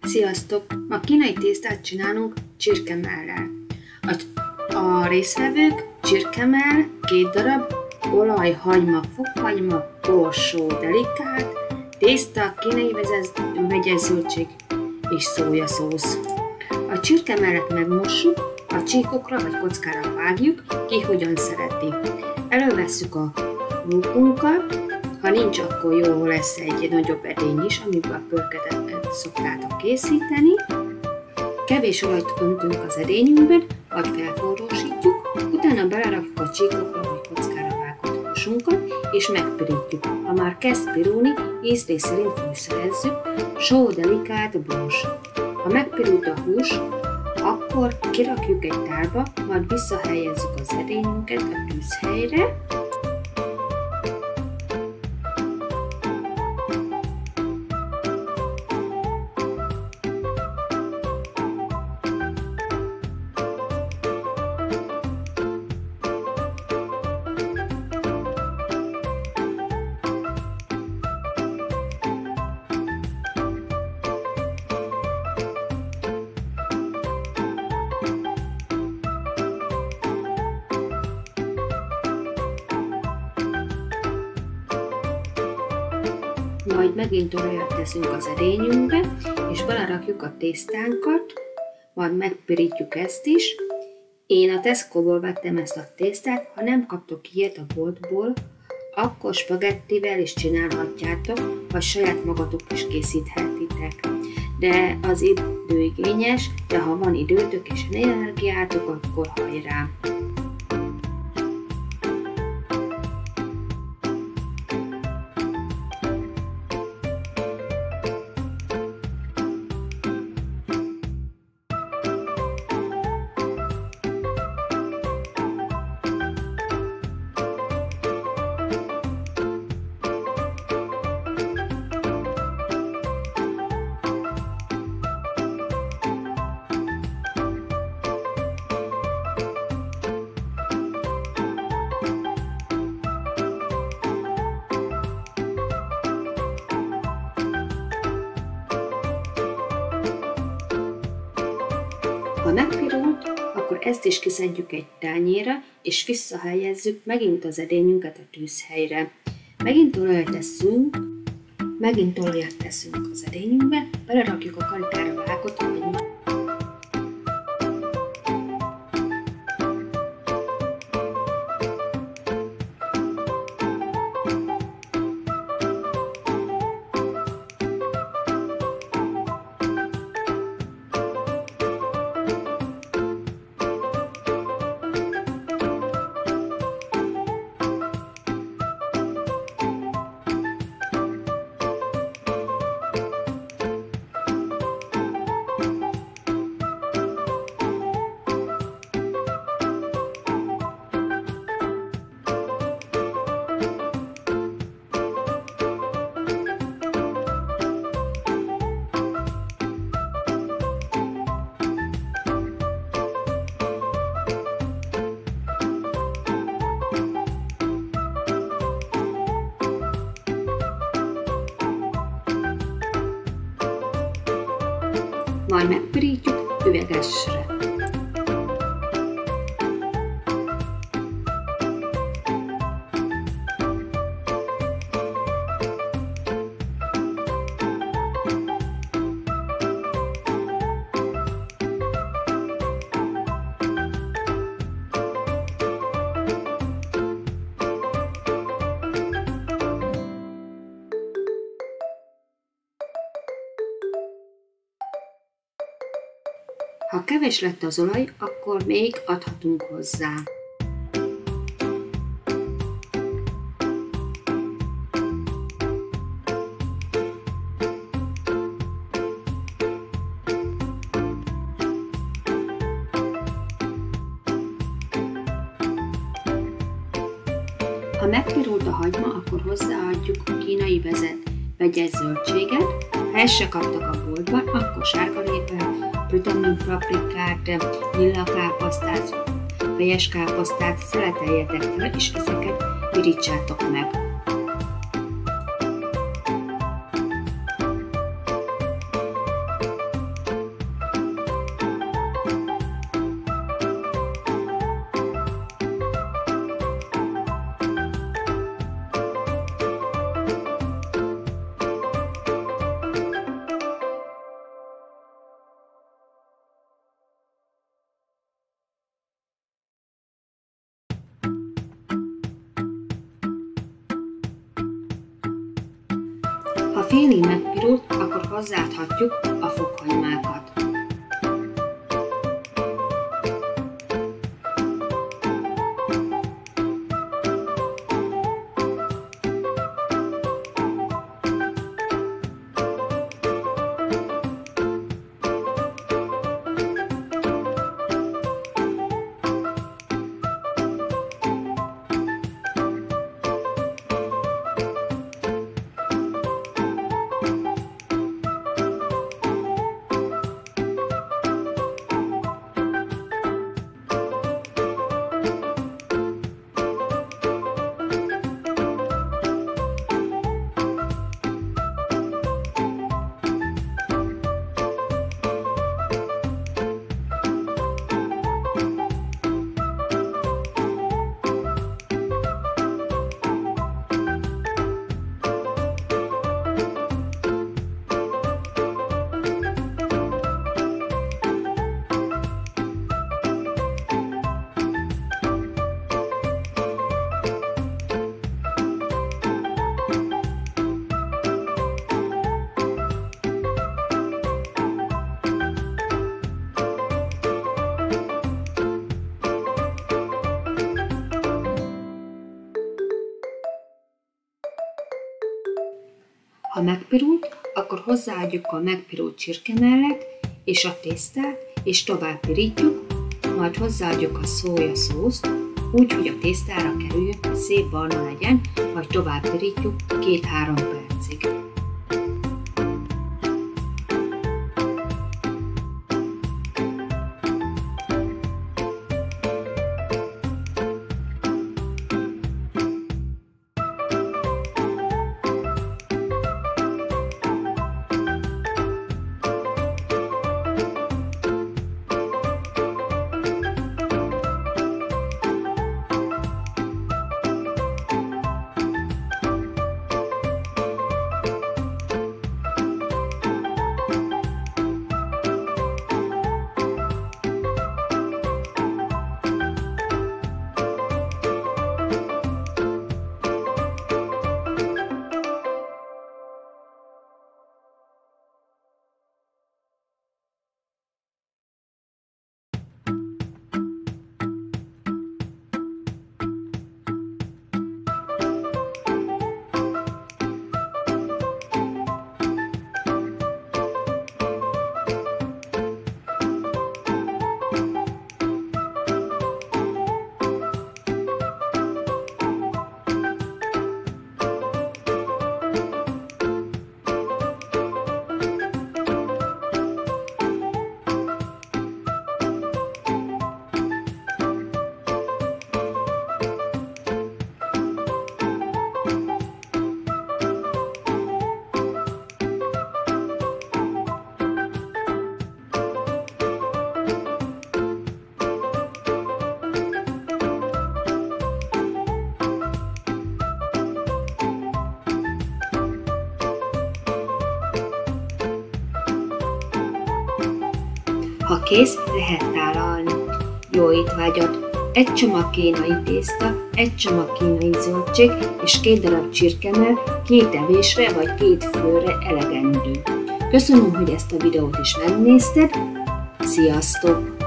Sziasztok! Ma kínai tésztát csinálunk csirkemellel. A résztvevők csirkemell, 2 darab, olaj, hagyma, fokhagyma, borsó, delikát, tészta, kínai vegyes zöldség és szójaszósz. A csirkemellet megmossuk, a csíkokra vagy kockára vágjuk, ki hogyan szereti. Elővesszük a mókunkat, ha nincs, akkor jó lesz egy nagyobb edény is, amiben a pörketet szoktátok készíteni. Kevés olajt öntünk az edényünkben, vagy felforrósítjuk, utána belerakjuk a csíkokra vagy kockára vágott húsunkat, és megpirítjuk. Ha már kezd pirulni, ízlés szerint fűszerezzük, só, delikát, bors. Ha megpirult a hús, akkor kirakjuk egy tálba, majd visszahelyezzük az edényünket a tűzhelyre. Majd megint olajat teszünk az edényünkbe, és belerakjuk a tésztánkat, majd megpirítjuk ezt is. Én a Tesco-ból vettem ezt a tésztát, ha nem kaptok ilyet a boltból, akkor spagettivel is csinálhatjátok, vagy saját magatok is készíthetitek. De az időigényes, de ha van időtök és energiátok, akkor hajrá! Ha megpirult, akkor ezt is kiszedjük egy tányérra, és visszahelyezzük megint az edényünket a tűzhelyre. Megint olajat teszünk az edényünkbe, belerakjuk a karikára vágott hagymát. Majd megpirítjuk üvegesre. Ha kevés lett az olaj, akkor még adhatunk hozzá. Ha megpirult a hagyma, akkor hozzáadjuk a kínai vegyes zöldséget. Ha ezt se kaptak a boltban, akkor sárgalépel, vitamin paprikát, lila káposztát, fejes káposztát szeleteljetek fel, és ezeket pirítsátok meg. félig megpirult, akkor hozzáadhatjuk a fokhagymákat. Ha megpirult, akkor hozzáadjuk a megpirult csirkemellet és a tésztát, és tovább pirítjuk, majd hozzáadjuk a szójaszószt, úgy, hogy a tésztára kerüljön, hogy szép barna legyen, majd tovább pirítjuk 2-3 percig. Ha kész, lehet tálalni. Jó étvágyat! 1 csomag kínai tészta, 1 csomag kínai zöldség és 2 darab csirkemell 2 evésre vagy 2 főre elegendő. Köszönöm, hogy ezt a videót is megnézted. Sziasztok!